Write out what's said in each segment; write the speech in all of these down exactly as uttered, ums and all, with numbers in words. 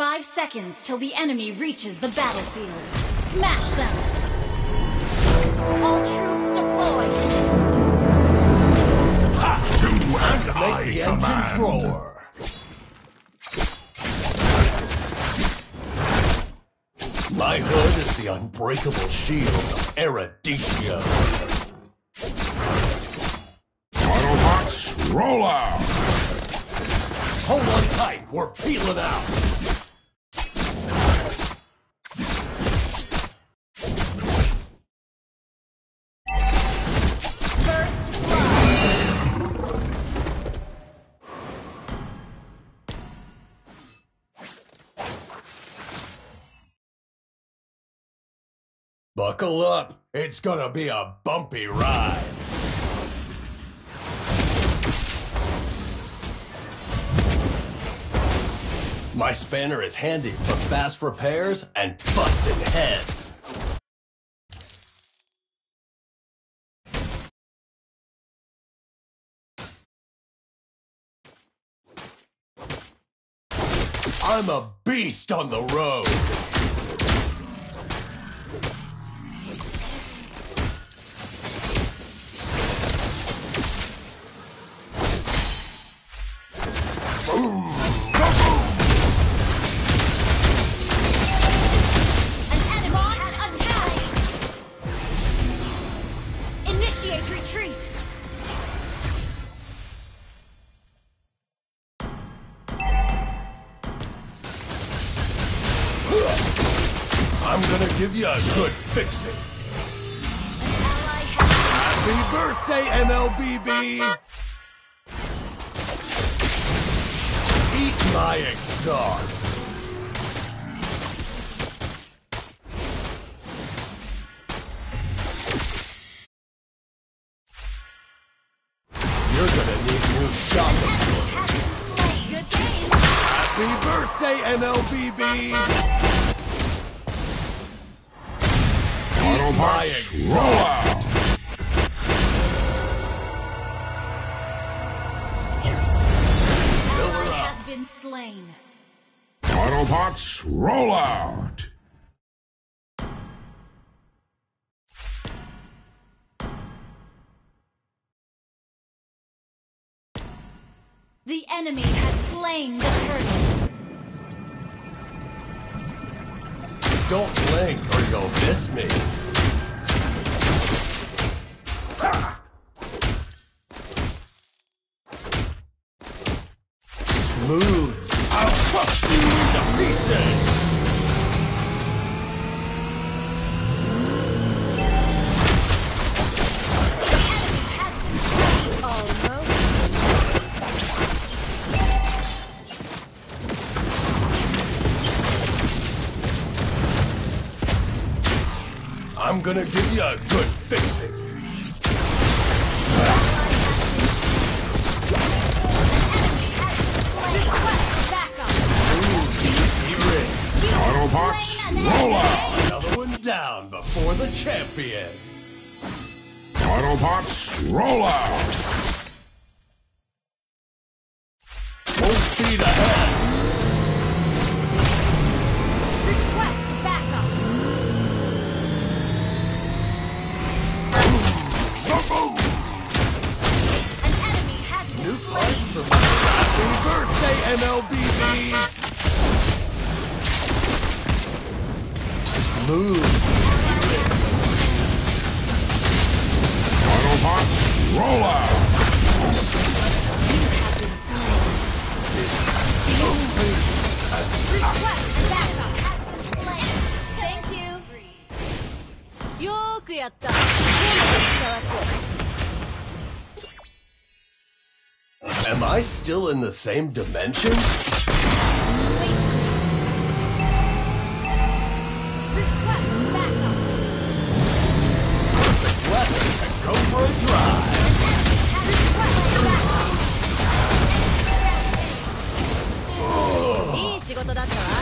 Five seconds till the enemy reaches the battlefield. Smash them! All troops deployed! Ha! To and Make I the engine command. thrower. My hood is the unbreakable shield of Erudition. Autobots, roll out! Hold on tight, we're peeling out. First blood! Buckle up, it's gonna be a bumpy ride. My spanner is handy for fast repairs and busting heads. I'm a beast on the road. Initiate retreat! I'm gonna give you a good fixing. Ally has Happy birthday, M L B B! Eat my exhaust. You're gonna need new shopping. slain. Good game! Happy birthday, M L B B! Autobots, roll out! Ally has been slain. Autobots, roll out! The enemy has slain the turtle. Don't blink or you'll miss me. Smooths. I'll crush you into pieces. I'm gonna give you a good fixing. Autobots, roll out! Another one down before the champion. Autobots, roll out! Full speed ahead. Request backup. An enemy has been New slain. parts for my happy birthday, M L B B. Smooth. Autobots, roll out! You have been slain. Request backup has been slain. Thank you. よーくやった。今度使わす。 Am I still in the same dimension? Request backup. Perfect weather to go for a drive. Request backup. いい仕事だったわ。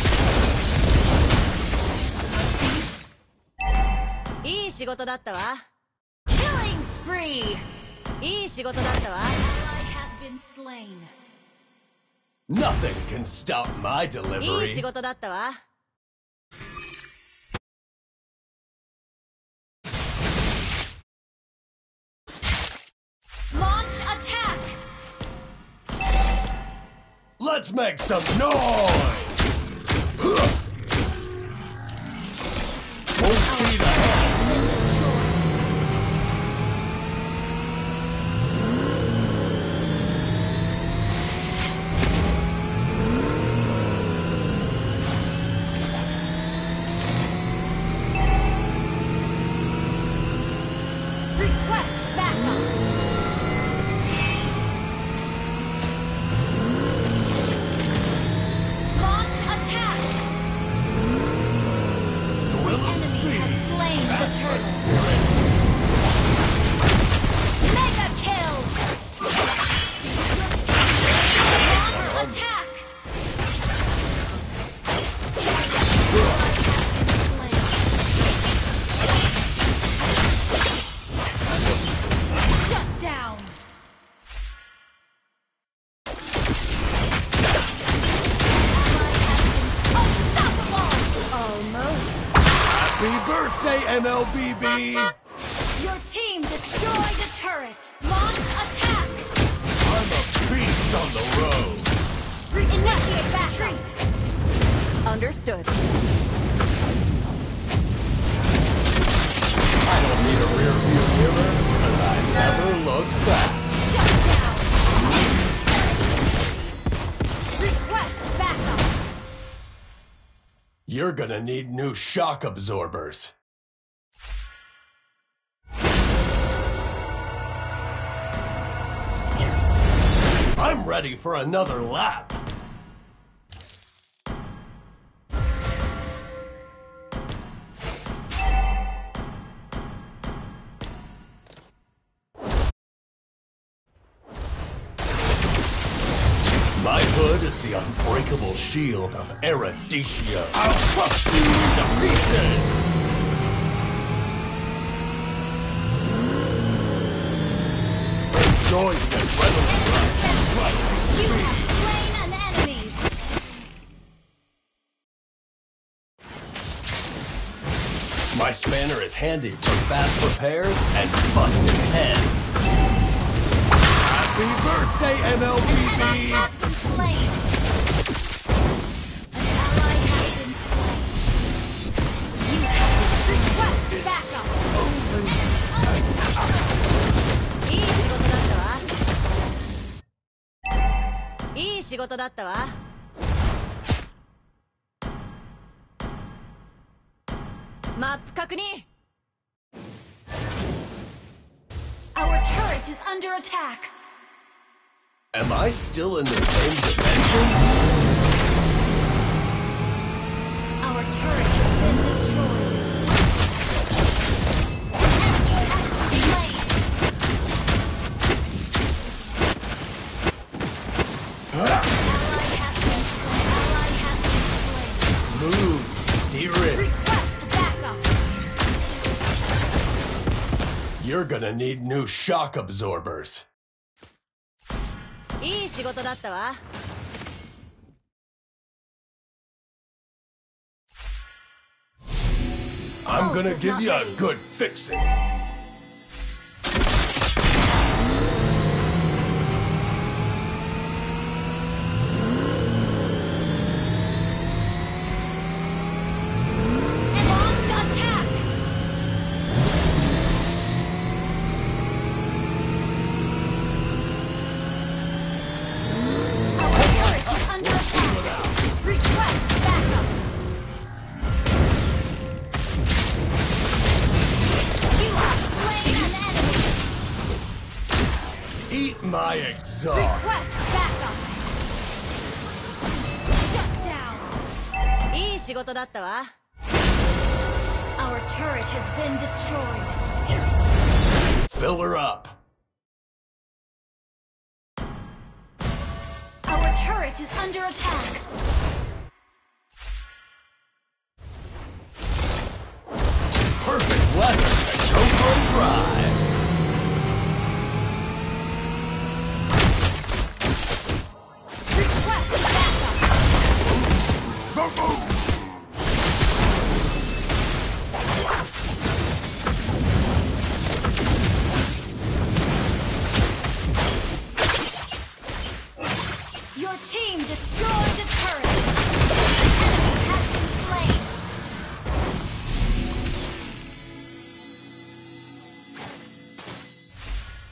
いい仕事だったわ。 Killing spree. いい仕事だったわ。 Ally has been slain. Nothing can stop my いい delivery. 仕事だったわ。 Launch attack! Let's make some noise! Full speed ahead! Been destroyed. Request backup. Launch attack. Thrill of Enemy speed! has slain the That's the turtle. spirit! Mega kill. Launch attack. Shut down. Unstoppable. Almost. Happy birthday, M L B B! Your team destroyed a turret. Launch attack. I'm a beast on the road! Initiate retreat. Understood. I don't need a rear view mirror, because I never look back. Shut down. Request backup. You're gonna need new shock absorbers. I'm ready for another lap. My hood is the unbreakable shield of Eruditia. I'll crush you into pieces! Enjoy the adrenaline rush. You have slain an enemy. My spanner is handy for fast repairs and busting heads. Happy birthday, M L B An ally B! has been slain. An ally has been slain. You have request backup. いい仕事だったわ。いい仕事だったわ。マップ確認。 Our turret is under attack. Am I still in the same dimension? Our turret has been destroyed. Enemy has been slain. Ally has been slain. Ally has been slain. Smooth steering. Request backup. You're gonna need new shock absorbers. いい仕事だったわ。 I'm gonna give you a good fixing. Launch attack. Our turret is under attack. Request backup. You have slain an enemy. Eat my exhaust. Request backup. Shut down. いい仕事だったわ。 Our turret has been destroyed. Fill her up. Our turret is under attack. Perfect weather to go for a drive. Request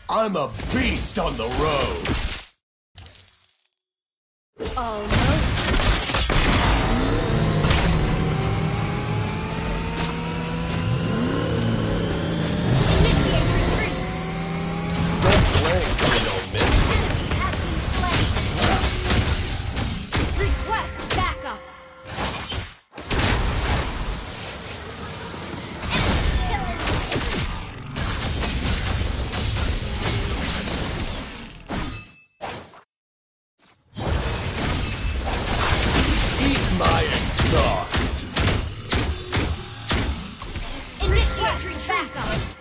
I'm a beast on the road. Almost. Initiate retreat. Don't blink, you don't miss. Enemy has been slain. Request backup. Eat my exhaust. Initiate retreat.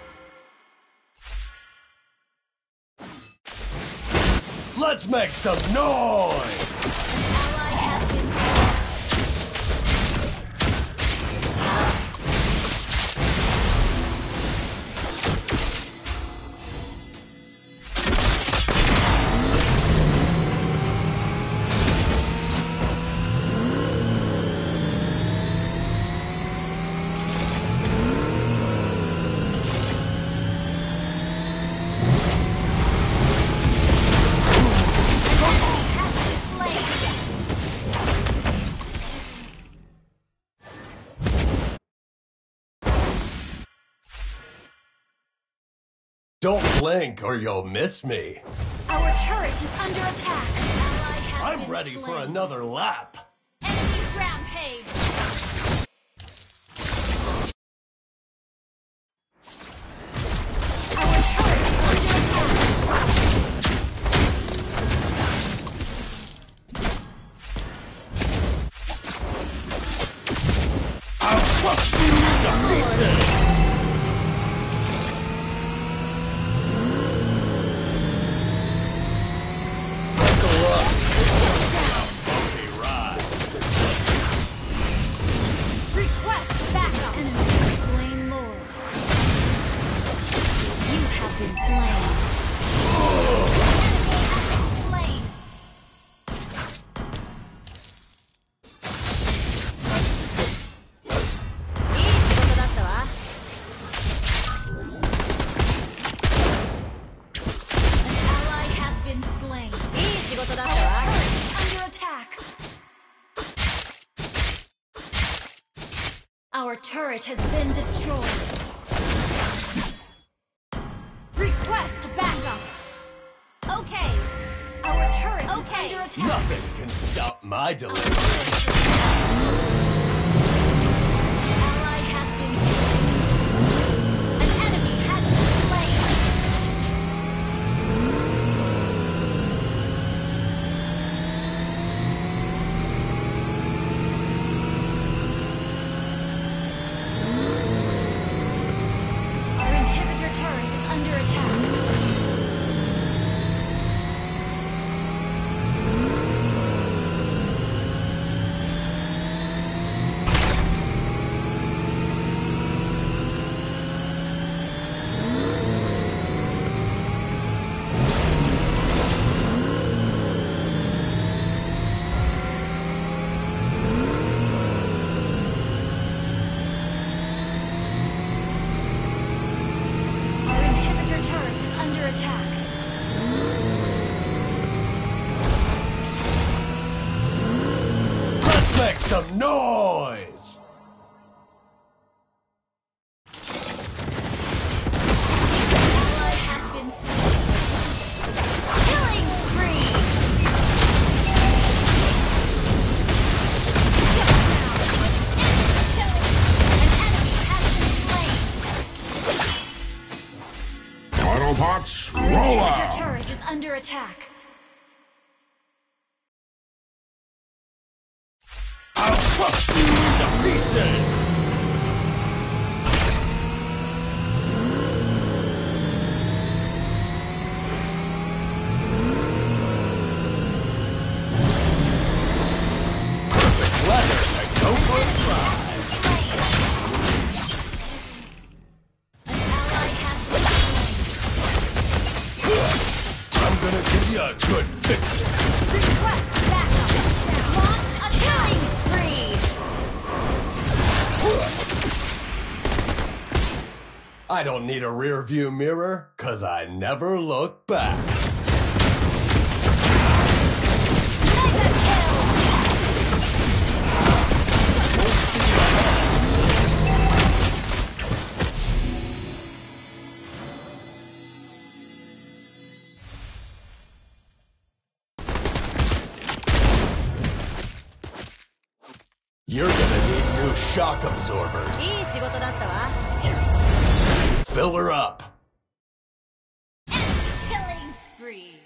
Let's make some noise. Ally has been Don't blink or you'll miss me. Our turret is under attack. Ally has I'm been ready slain. for another lap. Enemy rampage. Our turret is under I'll crush you to pieces. Buckle up. Bumpy ride. Request backup. Enemy slain Lord. You have been slain. Enemy has been slain. Our turret has been destroyed. Request backup. Okay. Our turret okay. is under attack. Nothing can stop my delivery. Ally has been slain. An enemy has been slain. Our inhibitor turret is under attack. Our inhibitor turret is under attack. Let's make some noise. Ally has been slain. Killing spree. An enemy has been slain. Autobots, Our roll inhibitor out! turret is under attack. I'll crush you to pieces. Perfect weather to go for a ride. An ally has been slain. I'm gonna give you a good fixing. Request backup. Launch a killing spree. I don't need a rear view mirror, cause I never look back. You're gonna need new shock absorbers. いい仕事だったわ。 Fill her up. Killing spree.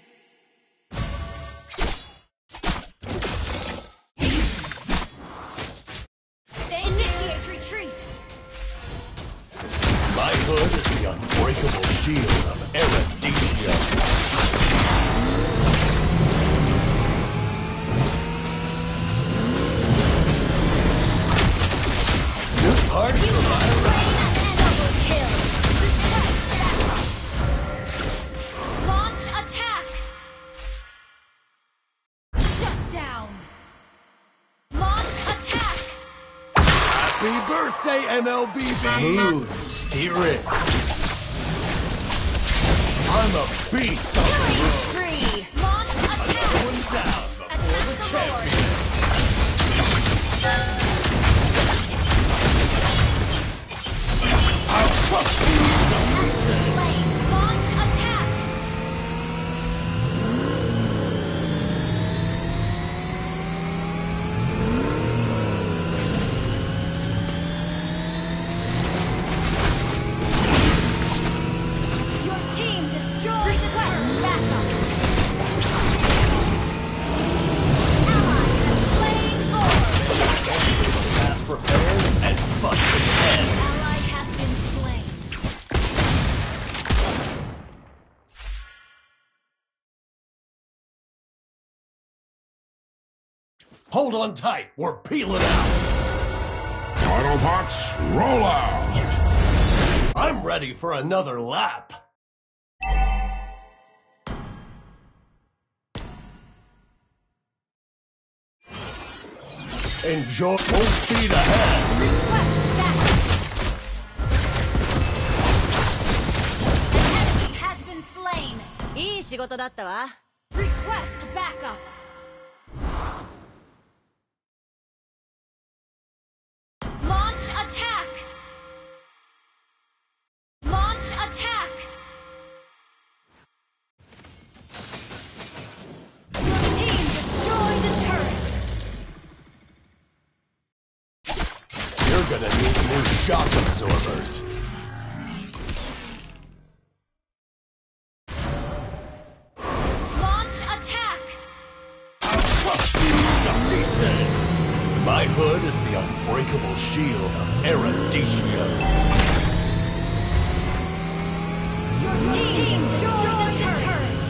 Initiate retreat. My hood is the unbreakable shield of Erudicia. New parts for my Double kill. Launch attack. Shut down. Launch attack. Happy birthday, M L B, smooth steering. I'm a beast on the road. Spree. Launch attack. One down before the Attack the Lord. champion. I'll fuck you to pieces. Slain. Launch attack. Your team destroyed the turret. Backup. Ally has slain Lord. Fast repairs and busted heads. Ally has been slain. Hold on tight, we're peeling out. Autobots, roll out! I'm ready for another lap. Enjoy full speed ahead. Request backup. An enemy has been slain. いい仕事だったわ。 Request backup. Launch attack. Launch attack. Your team destroyed a turret. You're gonna need new shock absorbers. Launch attack. I'll crush you to pieces. My hood is the unbreakable shield of Erudicia. Your team destroyed a turret.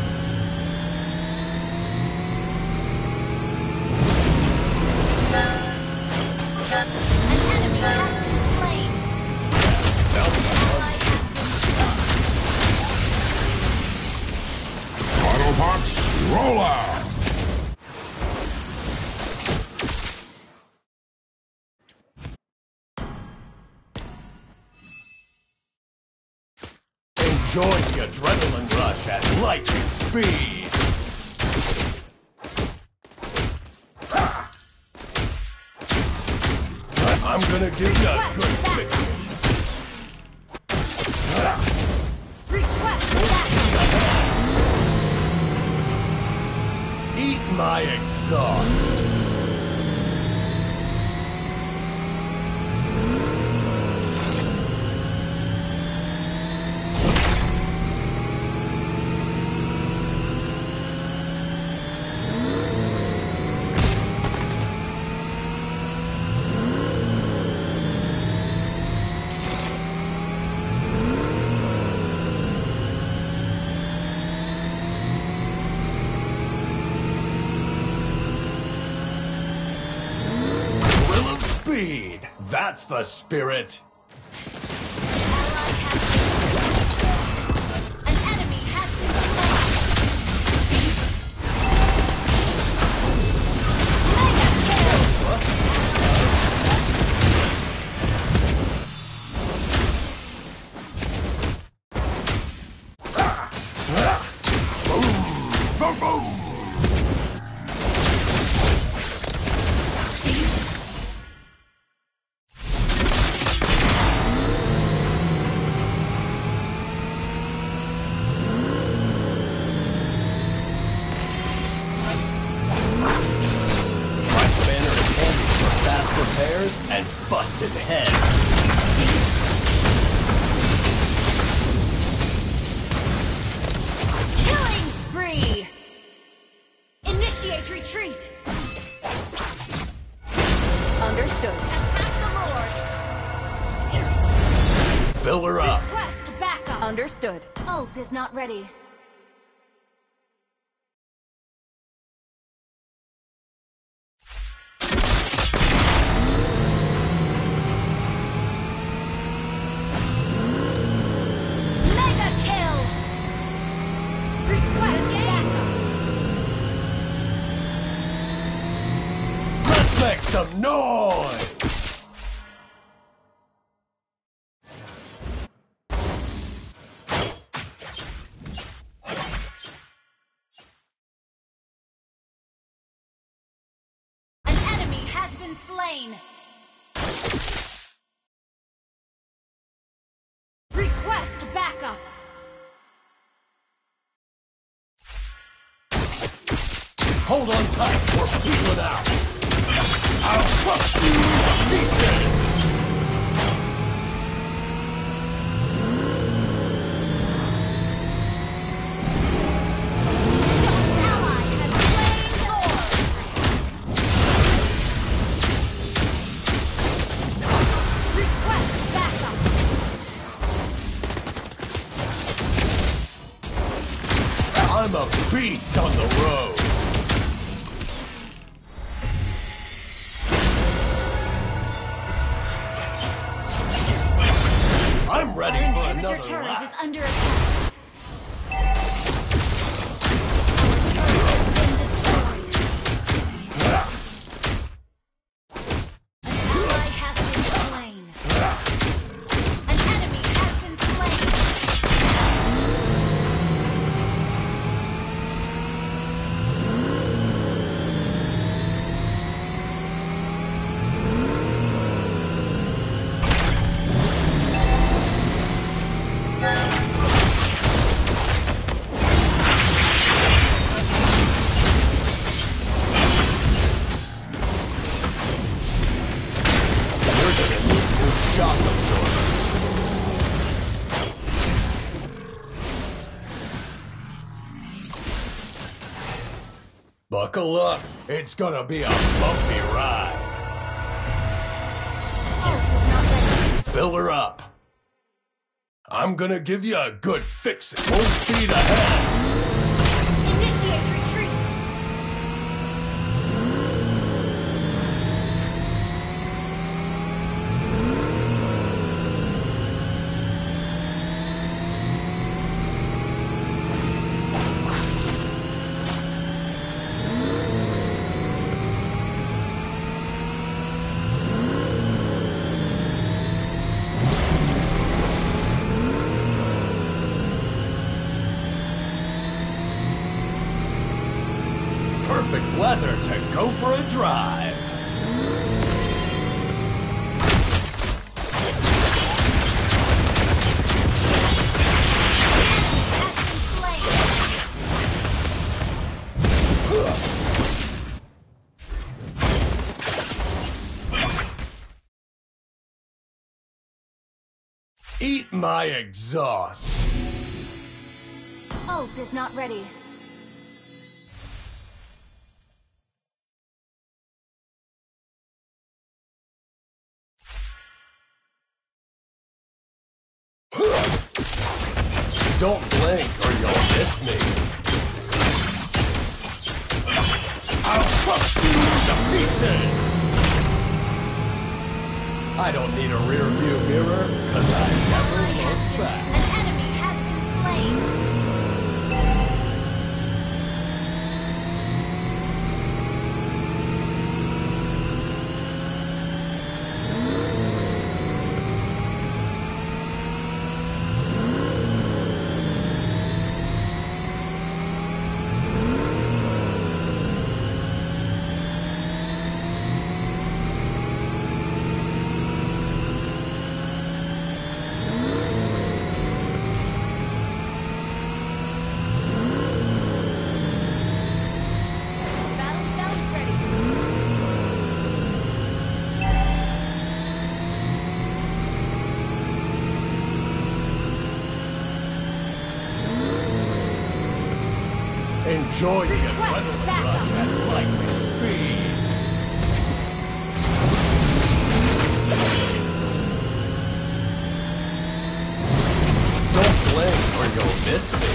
An enemy has been slain. Ally has been Autobots, roll out! Enjoy the adrenaline rush at lightning speed. I'm gonna give you a good fix. request backup. Eat my exhaust. Thrill of speed. That's the spirit. Ally has been slain. An enemy has been slain. Mega kill. Fill her up. Request backup. Understood. Ult is not ready. Mega kill. Request backup. Let's make some noise! An enemy has been slain. Request backup. Hold on tight, we're peeling out. I'll crush you to pieces! Shocked ally has slain Lord. Request backup. I'm a beast on the road. I'm ready Our for inhibitor another turret lap. is under attack. Our turret has been destroyed. An ally has been slain. An enemy has been slain. We're gonna need new shock absorbers. Buckle up, it's gonna be a bumpy ride. Ult is not ready. Fill her up. I'm gonna give you a good fix it. Full speed ahead. Initiate retreat. Perfect weather to go for a drive. Has been slain. Eat my exhaust. Ult is not ready. Don't blink or you'll miss me. I'll crush you to pieces! I don't need a rear view mirror, cause I never Ally has look been, back. an enemy has been slain. Battle spell ready. Enjoy the Request adrenaline backup. rush at lightning speed. never you'll miss me.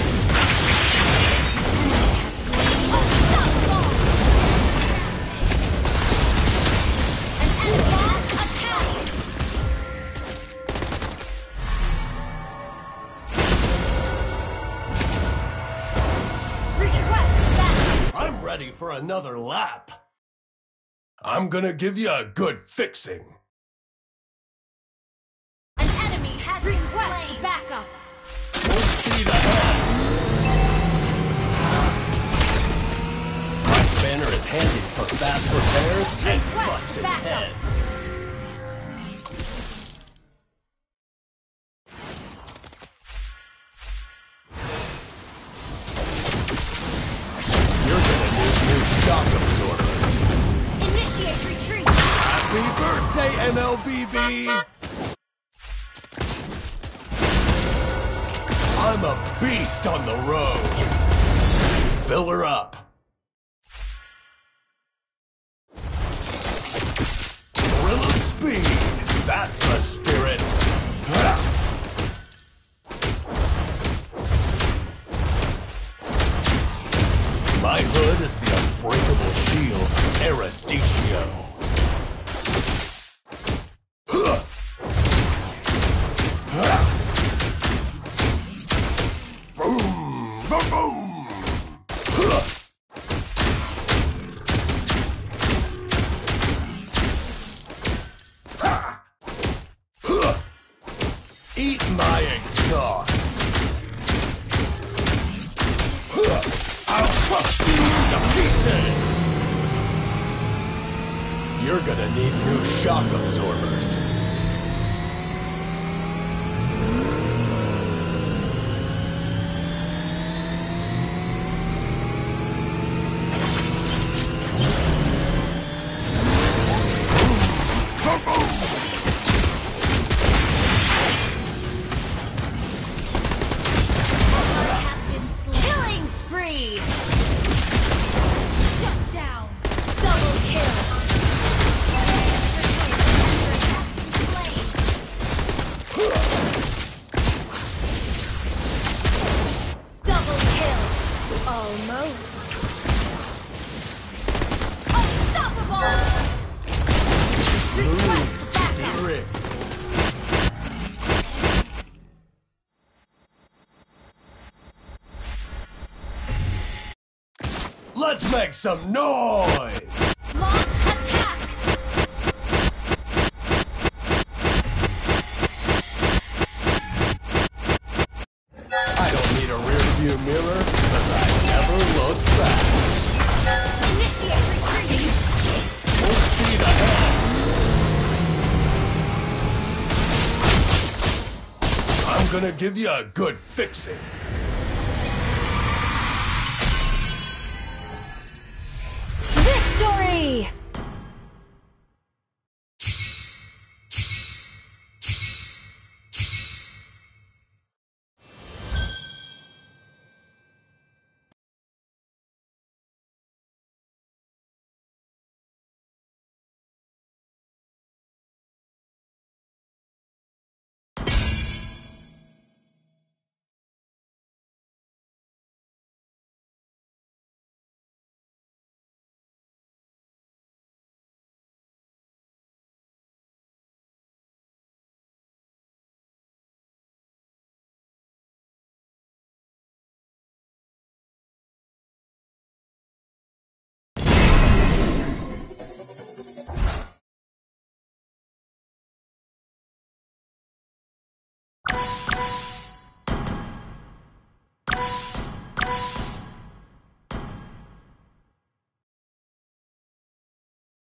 I'm ready for another lap. I'm gonna give you a good fixing. An enemy has request been backup. Full speed ahead. My spanner is handy for fast repairs and Request busting backup. heads. You're gonna need new shock absorbers. Initiate retreat. Happy birthday, M L B B! I'm a beast on the road. Fill her up. Thrill of speed. That's the spirit. My hood is the unbreakable shield of Eradiccio. Boom! Boom! Eat my exhaust. I'll crush you to pieces. You're gonna need new shock absorbers. Killing spree. Shut down. Double kill. Double kill. Almost. Unstoppable. Request backup. Steering. Let's make some noise! Launch attack. I don't need a rear view mirror, because I never look back. Initiate retreat. Full speed ahead. I'm gonna give you a good fixing.